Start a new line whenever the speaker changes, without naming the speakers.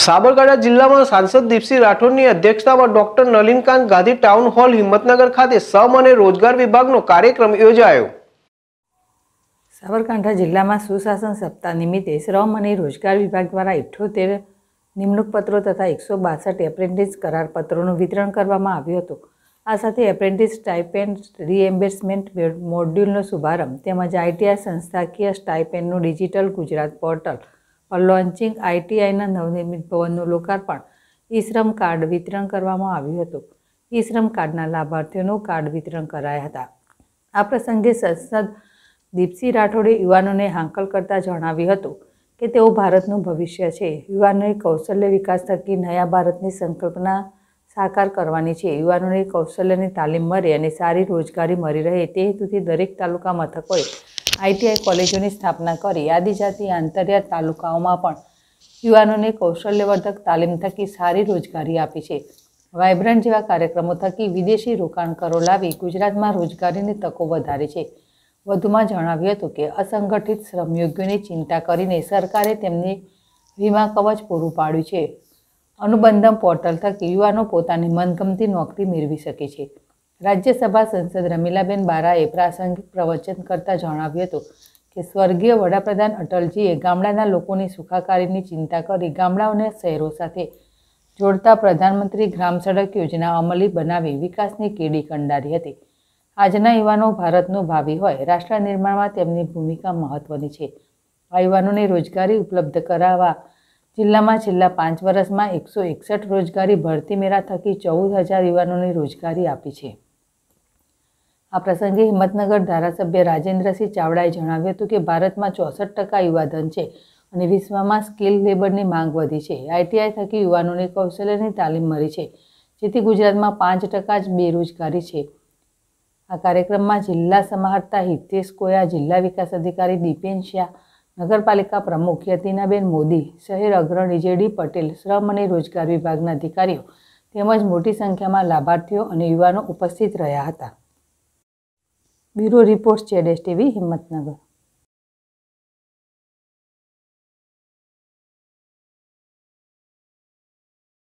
સાબરકાંઠા જિલ્લામાં સાંસદ દીપસિંહ રાઠોડની અધ્યક્ષતામાં doctor Nalinkant Gandhi town hall Himmatnagar ખાતે શ્રમ અને રોજગાર વિભાગનો કાર્યક્રમ યોજાયો।
સાબરકાંઠા જિલ્લામાં સુશાસન સપ્તાહ નિમિત્તે શ્રમ અને રોજગાર વિભાગ દ્વારા 78 નિમણૂક પત્રો તથા 162 એપ્રેન્ટિસ કરાર પત્રોનું વિતરણ કરવામાં આવ્યું હતું। આ સાથે એપ્રેન્ટિસ સ્ટાઇપેન્ડ રીએમ્બર્સમેન્ટ મોડ્યુલનો શુભારંભ તેમજ આઈટીઆઈ સંસ્થાકીય સ્ટાઇપેન્ડનું ડિજિટલ ગુજરાત પોર્ટલ પર લોન્ચિંગ, આઈટીઆઈના નવનિર્મિત ભવનનું લોકાર્પણ, ઈ શ્રમ કાર્ડ વિતરણ કરવામાં આવ્યું હતું। ઈ શ્રમ કાર્ડના લાભાર્થીઓનું કાર્ડ વિતરણ કરાયા હતા। આ પ્રસંગે સાંસદ દીપસિંહ રાઠોડે યુવાનોને હાંકલ કરતા જણાવ્યું હતું કે તેઓ ભારતનું ભવિષ્ય છે। યુવાનોએ કૌશલ્ય વિકાસ થકી નયા ભારતની સંકલ્પના સાકાર કરવાની છે। યુવાનોને કૌશલ્યની તાલીમ મળે અને સારી રોજગારી મળી રહે તે હેતુથી દરેક તાલુકા મથકોએ આઈટીઆઈ કોલેજોની સ્થાપના કરી આદિજાતિ આંતરિયાળ તાલુકાઓમાં પણ યુવાનોને કૌશલ્યવર્ધક તાલીમ થકી સારી રોજગારી આપી છે। વાઇબ્રન્ટ જેવા કાર્યક્રમો થકી વિદેશી રોકાણકારો લાવી ગુજરાતમાં રોજગારીની તકો વધારી છે। વધુમાં જણાવ્યું હતું કે અસંગઠિત શ્રમયોગીઓની ચિંતા કરીને સરકારે તેમને વીમા કવચ પૂરું પાડ્યું છે। અનુબંધમ પોર્ટલ થકી યુવાનો પોતાની મનગમતી નોકરી મેળવી શકે છે। રાજ્યસભા સાંસદ રમીલાબેન બારાએ પ્રાસંગિક પ્રવચન કરતા જણાવ્યું હતું કે સ્વર્ગીય વડાપ્રધાન અટલજીએ ગામડાના લોકોની સુખાકારીની ચિંતા કરી ગામડાઓને શહેરો સાથે જોડતા પ્રધાનમંત્રી ગ્રામ સડક યોજના અમલી બનાવી વિકાસની કેડી કંડારી હતી। આજના યુવાનો ભારતનું ભાવિ હોય, રાષ્ટ્ર નિર્માણમાં તેમની ભૂમિકા મહત્વની છે। આ યુવાનોને રોજગારી ઉપલબ્ધ કરાવવા જિલ્લામાં છેલ્લા 5 વર્ષમાં 161 રોજગારી ભરતી મેળા થકી 14,000 યુવાનોને રોજગારી આપી છે। આ પ્રસંગે હિંમતનગર ધારાસભ્ય રાજેન્દ્રસિંહ ચાવડાએ જણાવ્યું હતું કે ભારતમાં 64% યુવાધન છે અને વિશ્વમાં સ્કિલ લેબરની માંગ વધી છે। આઈટીઆઈ થકી યુવાનોને કૌશલ્યની તાલીમ મળી છે, જેથી ગુજરાતમાં 5% જ બેરોજગારી છે। આ કાર્યક્રમમાં જિલ્લા સમાહર્તા હિતેશ કોયા, જિલ્લા વિકાસ અધિકારી દીપેન શાહ, નગરપાલિકા પ્રમુખ યતિનાબેન મોદી, શહેર અગ્રણી જેડી પટેલ, શ્રમ અને રોજગાર વિભાગના અધિકારીઓ તેમજ મોટી સંખ્યામાં લાભાર્થીઓ અને યુવાનો ઉપસ્થિત રહ્યા હતા। Bureau report ZSTV Himmatnagar.